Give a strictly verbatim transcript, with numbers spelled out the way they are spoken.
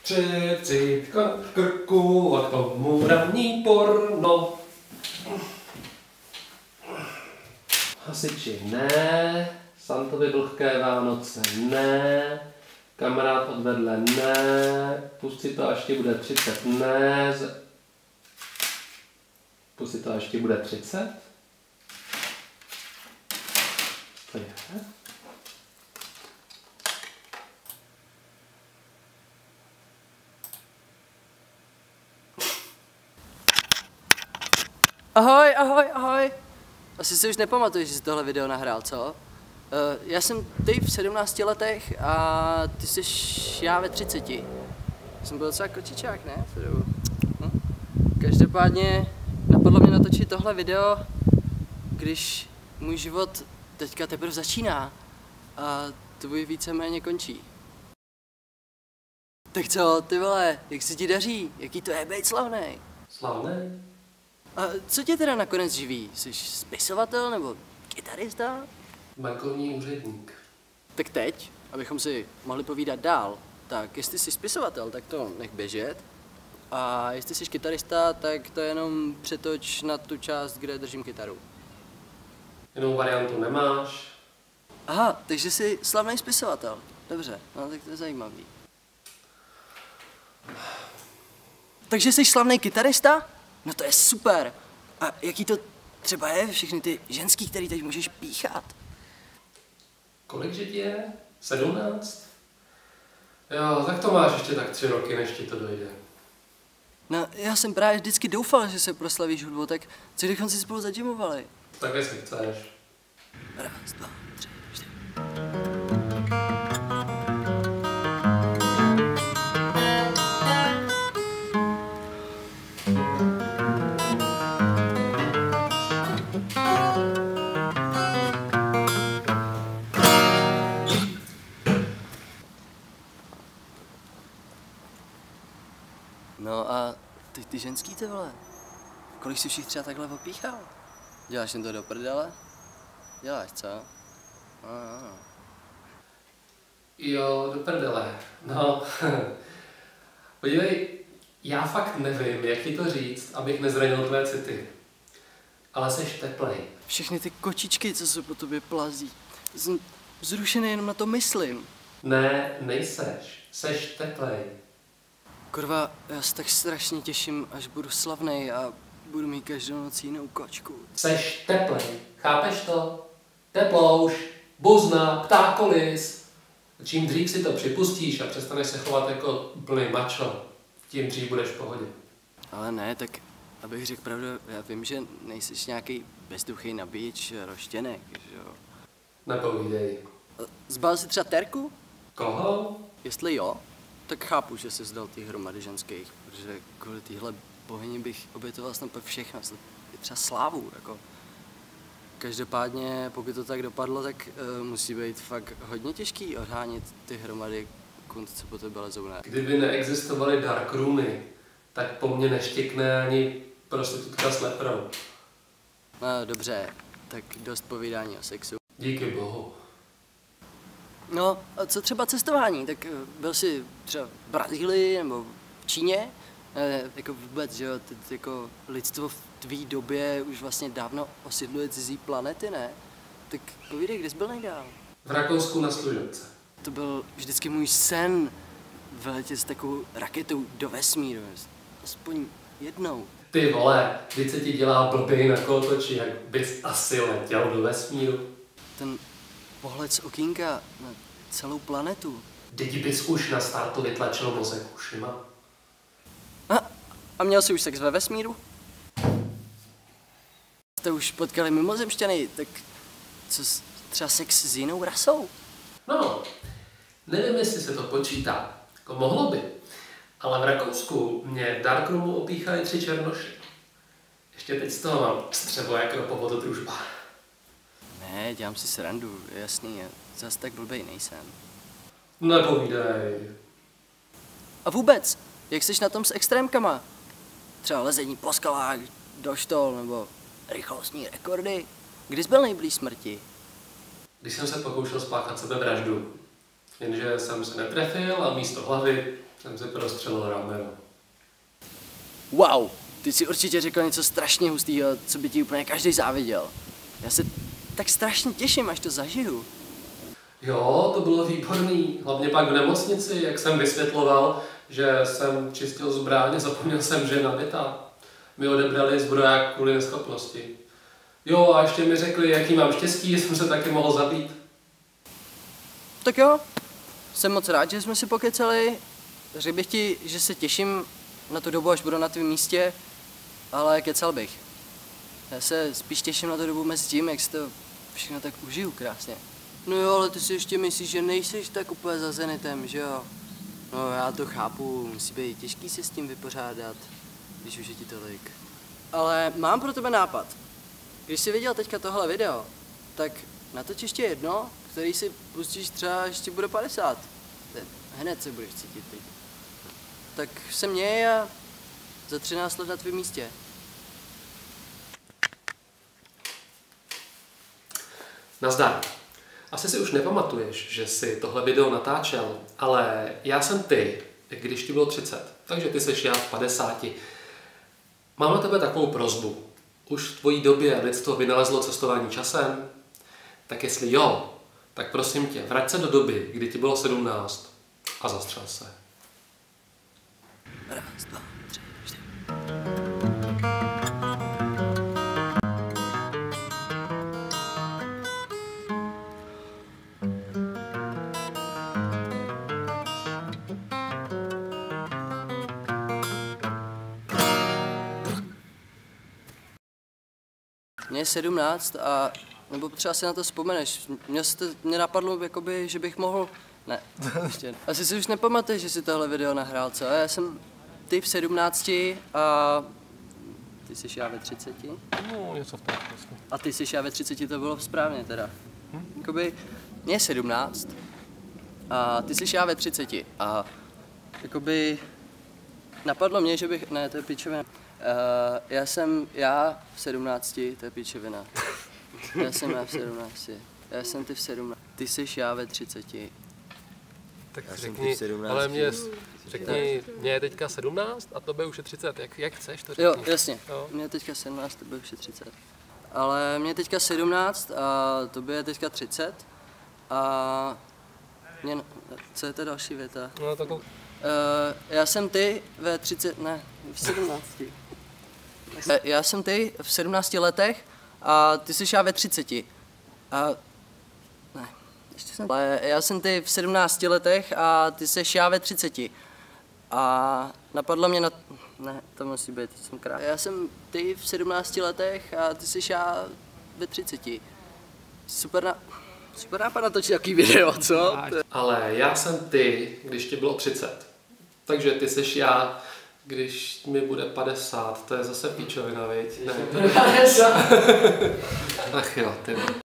Třicítka v krku a k tomu ranní porno. Hasiči ne, Santovi vlhké Vánoce ne, kamarád od vedle ne, pustit to až ti bude třicet ne, z... pustit to až ti bude třicet? To je? Ahoj, ahoj, ahoj. Asi si už nepamatuješ, že jsi tohle video nahrál, co? Uh, já jsem Dave v sedmnácti letech a ty jsi já ve třiceti. Jsem byl docela kočičák, ne? Hm? Každopádně napadlo mě natočit tohle video, když můj život teďka teprve začíná a tvůj víceméně končí. Tak co, ty vole, jak se ti daří? Jaký to je být slavnej? Slavnej? A co tě teda nakonec živí? Jsi spisovatel nebo kytarista? Bankovní úředník. Tak teď, abychom si mohli povídat dál, tak jestli jsi spisovatel, tak to nech běžet. A jestli jsi kytarista, tak to jenom přetoč na tu část, kde držím kytaru. Jinou variantu nemáš? Aha, takže jsi slavný spisovatel. Dobře, no tak to je zajímavý. Takže jsi slavný kytarista? No to je super. A jaký to třeba je všechny ty ženský, který teď můžeš píchat? Kolik že ti je? Sedmnáct? Jo, tak to máš ještě tak tři roky, než ti to dojde. No, já jsem právě vždycky doufal, že se proslavíš hudbou, tak co kdybychom si spolu zadžimovali? Tak jestli chceš. Raz, dva, tři, čtyři. No a ty, ty ženský, ty vole, kolik jsi všich třeba takhle opíchal? Děláš jen to do prdele? Děláš, co? No, no, no. Jo, do prdele. No, podívej, já fakt nevím, jak ti to říct, abych nezranil tvé city. Ale seš teplej. Všechny ty kočičky, co se po tobě plazí. Jsem zrušený, jenom na to myslím. Ne, nejseš. Seš teplej. Kurva, já se tak strašně těším, až budu slavnej a budu mít každou noc jinou kočku. Seš teplej. Chápeš to? Teplouš, buzna, ptákolis. Čím dřív si to připustíš a přestaneš se chovat jako úplný mačo, tím dřív budeš v pohodě. Ale ne, tak abych řekl pravdu, já vím, že nejsiš nějaký bezduchý nabíječ roštěnek, že jo? Nepovídej. Zbal jsi třeba Terku? Koho? Jestli jo, tak chápu, že jsi zdal ty hromady ženských, protože kvůli téhle bohyni bych obětoval snad všechno, je třeba slávu, jako. Každopádně, pokud to tak dopadlo, tak uh, musí být fakt hodně těžký odhánit ty hromady kund, co po tebe lezou, ne? Kdyby neexistovaly darkroomy, tak po mně neštěkne ani prostitutka s leprou. No dobře, tak dost povídání o sexu. Díky bohu. No, a co třeba cestování? Tak uh, byl jsi třeba v Brazílii nebo v Číně? E, jako vůbec, že jo, teď jako lidstvo v tvý době už vlastně dávno osidluje cizí planety, ne? Tak povídej, kde jsi byl nejdál? V Rakousku na služebce. To byl vždycky můj sen vyletět s takovou raketou do vesmíru, aspoň jednou. Ty vole, když se ti dělá blbej na kolotoči, jak bys asi letěl do vesmíru. Ten pohled z okýnka na celou planetu. Teď bys už na startu vytlačil mozek ušima. A, a měl jsi už sex ve vesmíru? Jste už potkali mimozemšťany, tak co třeba sex s jinou rasou? No, nevím, jestli se to počítá. Jako mohlo by. Ale v Rakousku mě v darkroomu opíchali tři černoši. Ještě teď z toho mám střevo jak ropovod družba. Ne, dělám si srandu, jasný, já zas tak blbej nejsem. Nepovídej. A vůbec, jak jsi na tom s extrémkama? Třeba lezení po skalách, do štol nebo rychlostní rekordy? Kdy jsi byl nejblíž smrti? Když jsem se pokoušel spáchat sebevraždu. Jenže jsem se netrefil a místo hlavy Jsem si prostřelil rameno. Wow, ty jsi určitě řekl něco strašně hustýho, co by ti úplně každý záviděl. Já se tak strašně těším, až to zažiju. Jo, to bylo výborný. Hlavně pak v nemocnici, jak jsem vysvětloval, že jsem čistil zbraň, zapomněl jsem, že je nabitá. Mi odebrali zbroják kvůli neschopnosti. Jo, a ještě mi řekli, jaký mám štěstí, že jsem se taky mohl zabít. Tak jo, jsem moc rád, že jsme si pokecali. Řekl bych ti, že se těším na tu dobu, až budu na tvém místě, ale kecal bych. Já se spíš těším na tu dobu mezi tím, jak si to všechno tak užiju krásně. No jo, ale ty si ještě myslíš, že nejsiš tak úplně za zenitem, že jo? No já to chápu, musí být těžký se s tím vypořádat, když už je ti tolik. Ale mám pro tebe nápad. Když jsi viděl teďka tohle video, tak natoč ještě jedno, který si pustíš třeba, až ti bude padesát. Hned se budeš cítit teď. Tak se měj a za třináct let na tvém místě. Nazdar. Asi si už nepamatuješ, že jsi tohle video natáčel, ale já jsem ty, když ti bylo třicet, takže ty seš já v padesáti. Mám na tebe takovou prosbu. Už v tvojí době lidstvo vynalezlo cestování časem? Tak jestli jo, tak prosím tě, vrať se do doby, kdy ti bylo sedmnáct a zastřel se. Raz, dva, tři, čtyři. Mně je sedmnáct a nebo třeba si na to vzpomeneš. Mě, to, mě napadlo, jakoby, že bych mohl... Ne, ještě. Asi si už nepamatuješ, že jsi tohle video nahrál, co? Já jsem ty v sedmnácti a ty jsi já ve třiceti. No, něco v tom vlastně. A ty jsi já ve třiceti, to bylo správně teda. Hm? Jakoby, mě je sedmnáct a ty jsi já ve třiceti a jakoby napadlo mě, že bych... Ne, to je pičovina. Uh, já jsem já v sedmnácti, to je pičovina. Já jsem já v sedmnácti. Já jsem ty v sedmnácti. Ty jsi já ve třiceti. Tak Já řekni, ale mě, řekni, mě je teďka sedmnáct a tobě už je třicet. Jak, jak chceš to řekni? Jo, jasně. Jo. Mě je teďka sedmnáct, tobě už je třicet. Ale mě je teďka sedmnáct a tobě je teďka třicet. A mě, co je to další věta? No, tak... Uh, já jsem ty ve třiceti, ne, v sedmnácti. Já jsem ty v sedmnácti letech a ty jsi já ve třiceti. A ne, ještě jsem... Ale já jsem ty v sedmnácti letech a ty jsi já ve třiceti. A napadlo mě na... Ne, to musí být, jsem krát. Já jsem ty v sedmnácti letech a ty jsi já ve třiceti. Super na... Super nápad natočit takový video, co? Ale já jsem ty, když ti bylo třicet. Takže ty seš já, když mi bude padesát. To je zase píčovina, viď? Ne. padesát. Ach jo, ty.